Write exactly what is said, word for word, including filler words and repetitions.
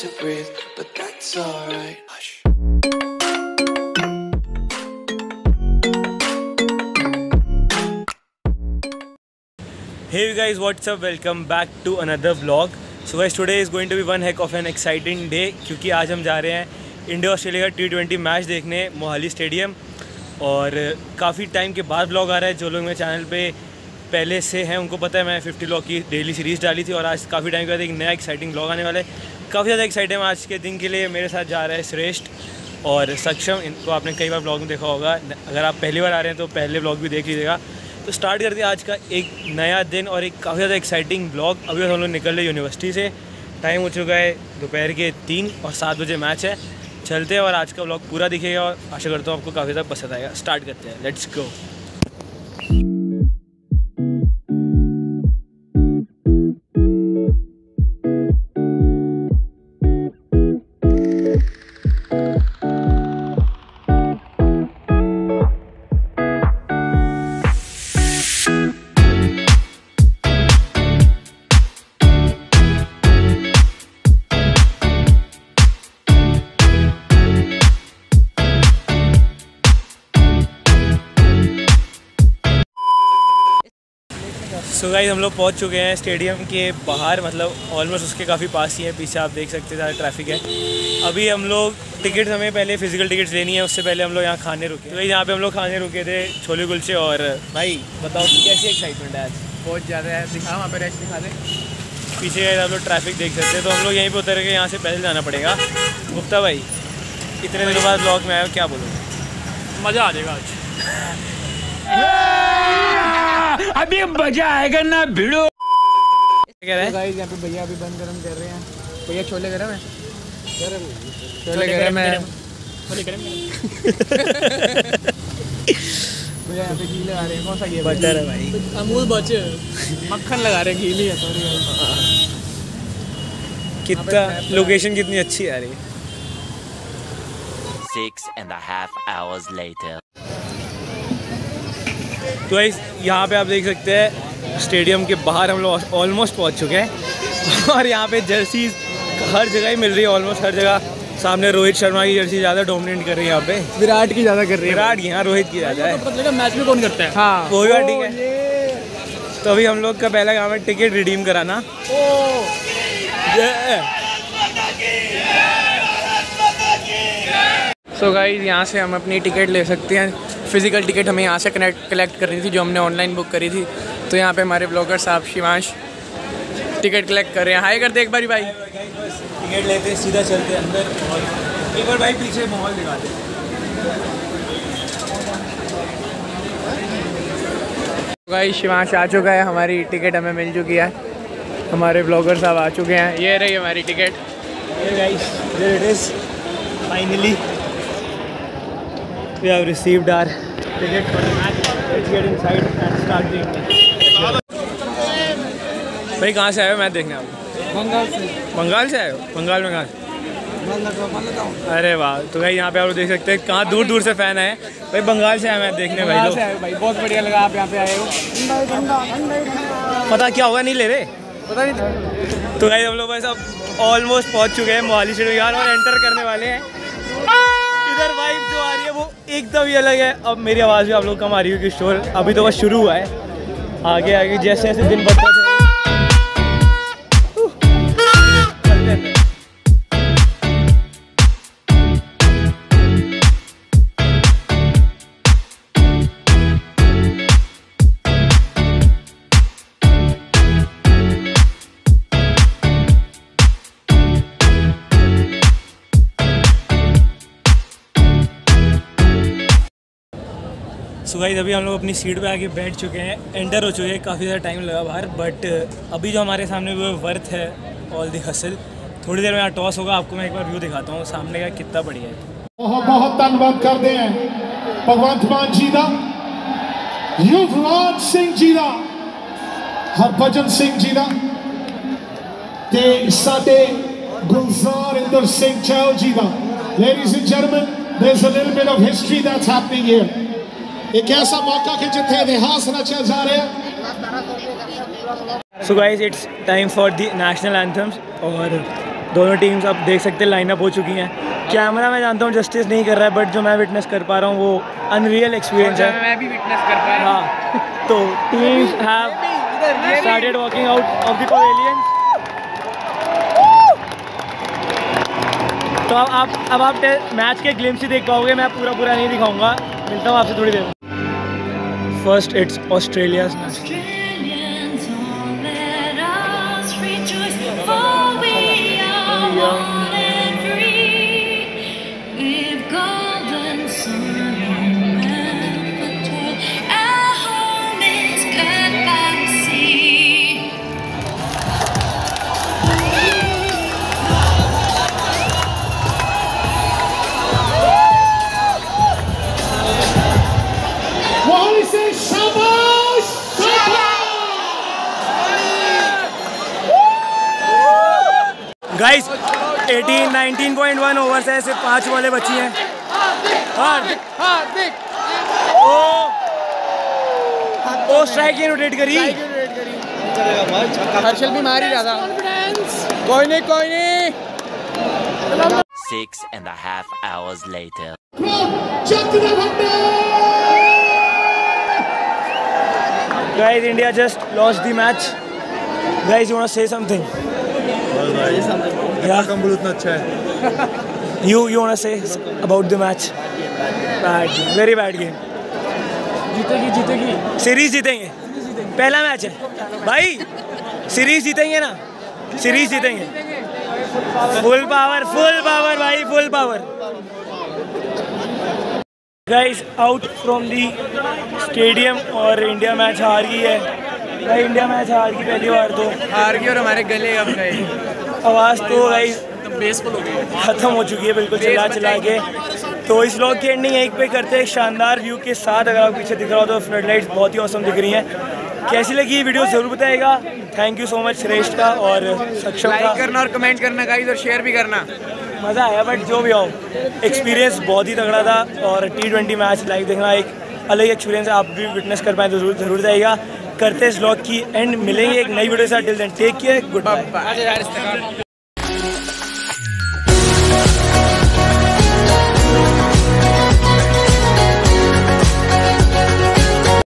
to breathe, but that's alright. Hush. Hey you guys, what's up? Welcome back to another vlog. So guys, today is going to be one heck of an exciting day क्योंकि आज हम जा रहे हैं India Australia का T twenty match देखने Mohali stadium. और काफ़ी टाइम के बाद व्लॉग आ रहा है। जो लोग मेरे चैनल पे पहले से हैं उनको पता है मैं फिफ्टी व्लॉग की डेली सीरीज़ डाली थी और आज काफ़ी टाइम के बाद एक नया एक्साइटिंग व्लॉग आने वाला है। काफ़ी ज़्यादा एक्साइटेड हम आज के दिन के लिए। मेरे साथ जा रहा है श्रेष्ठ और सक्षम। इनको आपने कई बार व्लॉग में देखा होगा। अगर आप पहली बार आ रहे हैं तो पहले व्लॉग भी देख लीजिएगा। तो स्टार्ट करते हैं आज का एक नया दिन और एक काफ़ी ज़्यादा एक्साइटिंग ब्लॉग। अभी हम लोग निकल रहे यूनिवर्सिटी से। टाइम हो चुका है दोपहर के तीन और सात बजे मैच है। चलते हैं और आज का ब्लॉग पूरा दिखेगा और आशा करता हूँ आपको काफ़ी ज़्यादा पसंद आएगा। स्टार्ट करते हैं, लेट्स गो। सो गाइस हम लोग पहुंच चुके हैं स्टेडियम के बाहर, मतलब ऑलमोस्ट उसके काफ़ी पास ही है। पीछे आप देख सकते हैं ज़्यादा ट्रैफिक है। अभी हम लोग टिकट्स, हमें पहले फिजिकल टिकट्स लेनी है, उससे पहले हम लोग यहाँ खाने रुके। तो यहाँ पे हम लोग खाने रुके थे छोले कुलचे। और भाई बताओ कैसी एक्साइटमेंट है आज? बहुत ज़्यादा है। दिखा वहाँ पे रेस्ट दिखा दे। पीछे आप लोग ट्रैफिक देख सकते हैं। तो हम लोग यहीं पर उतर के यहाँ से पैदल जाना पड़ेगा। गुप्ता भाई इतने दिनों बाद ब्लॉग में आया, क्या बोलोगे? मज़ा आ जाएगा आज। अभी मजा आएगा ना भिड़ो। कह रहे हैं गाइस यहाँ पे भैया अभी बंद गरम कर रहे हैं। भैया छोले गरम है, छोले गरम है, छोले गरम है। भैया यहाँ पे घी लगा रहे हैं। कौन सा घी? बटर है भाई, अमूल बचे मक्खन लगा रहे हैं, घी नहीं है। सॉरी। कितना लोकेशन कितनी अच्छी आ रही है। Six and a half hours later. तो गाइस यहाँ पे आप देख सकते हैं स्टेडियम के बाहर हम लोग ऑलमोस्ट पहुँच चुके हैं। और यहाँ पे जर्सीज हर जगह ही मिल रही है, ऑलमोस्ट हर जगह। सामने रोहित शर्मा की जर्सी ज़्यादा डोमिनेट कर रही है यहाँ पे। विराट की ज़्यादा कर रही है। विराट की, हाँ रोहित की ज़्यादा है। मैच में कौन करता है? हाँ वो भी ठीक है। तो अभी हम लोग का पहला काम है टिकट रिडीम कराना। सो गाइस यहाँ से हम अपनी टिकट ले सकते हैं। फिजिकल टिकट हमें यहाँ से कनेक्ट कलेक्ट करनी थी, जो हमने ऑनलाइन बुक करी थी। तो यहाँ पे हमारे ब्लॉगर साहब शिवांश टिकट कलेक्ट कर रहे हैं। हाय कर दे एक बारी भाई। टिकट लेते सीधा चलते अंदर और एक बार भाई पीछे माहौल दिखाते। गाइस शिवांश आ चुका है, हमारी टिकट हमें मिल चुकी है। हमारे ब्लॉगर साहब आ चुके हैं। ये रही हमारी ticket. Hey guys, there it is. Finally, we have received our ticket for the match. Let's get inside and start the match. भाई कहाँ से आए हो मैच देखने आप? बंगाल से। बंगाल से आए हो? बंगाल में कहाँ? अरे वाह। तो भाई यहाँ पे आप लोग देख सकते हैं कहाँ दूर दूर से फैन आए भाई। बंगाल से आए मैच देखने भाई लोग। भाई बहुत बढ़िया लगा आप यहाँ पे आए हो। पता क्या होगा नहीं ले रहे, पता नहीं। तो भाई हम लोग बस अब ऑलमोस्ट पहुँच चुके हैं मोहाली स्टेडियम और एंटर करने वाले हैं। इधर वाइब जो आ रही है वो एकदम ही अलग है। अब मेरी आवाज़ भी आप लोग कम आ रही है क्योंकि शोर अभी तो बस शुरू हुआ है। आगे आगे जैसे जैसे दिन बढ़ता है सो गाइस अभी हम लोग अपनी सीट पे आके बैठ चुके हैं, एंटर हो चुके हैं। काफ़ी ज़्यादा टाइम लगा बाहर, बट अभी जो हमारे सामने वो वर्थ है ऑल दी हसल। थोड़ी देर में यहाँ टॉस होगा, आपको मैं एक बार व्यू दिखाता हूँ सामने का कितना बढ़िया है। बहुत बहुत धन्यवाद करते हैं भगवंत मान जी का, युवराज सिंह जी का, हरभजन सिंह जी का, ते साडे गुलजार इंदर सिंह चहल जी का। Ladies and gentlemen, there's a little bit of history that's happening here. एक ऐसा मौका कि जिथे इतिहास रचा जा रहा है। So guys it's time for the national anthems और दोनों टीम्स आप देख सकते हैं लाइनअप हो चुकी हैं। कैमरा मैं जानता हूँ जस्टिस नहीं कर रहा है, बट जो मैं विटनेस कर पा रहा हूँ वो अनरियल एक्सपीरियंस है। मैं भी विटनेस कर पा रहा हूँ। हाँ, तो teams have started walking out of the pavilions. तो अब आप अब आप मैच के ग्लिम्स ही देख पाओगे, मैं पूरा पूरा नहीं दिखाऊंगा। मिलता हूँ आपसे थोड़ी देर में। First it's Australia's match. Australians, all let us rejoice, for we are one and free. With golden sun and velvet toil, our home is cut by the sea. Mohali से शाबाश गाइस अठारह नाइनटीन पॉइंट वन ओवर्स है, सिर्फ पाँच बॉलें बची हैं। हार्दिक हार्दिक ओ ओ strike ही rotate करी। हर्षल भी मार ही रहा था। कोई नहीं कोई नहीं। Six and a half hours later. Chandra भंडे Guys, India just lost the match. Guys, you want to say something? Yeah. उतना अच्छा है। You you want to say about the match? Bad game, very bad game. जीतेगी जीतेगी। Series जीतेंगे, पहला match है भाई, series जीतेंगे ना, सीरीज जीतेंगे। फुल पावर फुल पावर भाई, full power. Guys out from the stadium और इंडिया मैच हार गई है भाई। इंडिया मैच हार गई पहली बार तो। हार गई और हमारे गले अब गए। आवाज़ तो गाइस बेसफुल हो गई, खत्म हो चुकी है बिल्कुल चिल्ला चिल्ला के। तो इस व्लॉग की एंडिंग यहीं पे करते हैं शानदार व्यू के साथ। अगर आप पीछे दिख रहा हो तो फ्लड लाइट्स बहुत ही औसम दिख रही हैं। कैसी लगी ये वीडियो ज़रूर बताएगा। थैंक यू सो मच श्रेष्ठ का और सक्षम का। लाइक करना और कमेंट करना गाइस, और शेयर भी करना। मज़ा आया, बट जो भी हो एक्सपीरियंस बहुत ही तगड़ा था। और टी ट्वेंटी मैच लाइव देखना एक अलग एक्सपीरियंस है, आप भी विटनेस कर पाए तो जरूर जरूर जाएगा। करते हैं इस व्लॉग की एंड, मिलेंगे एक नई वीडियो के साथ। Till then take care, good bye.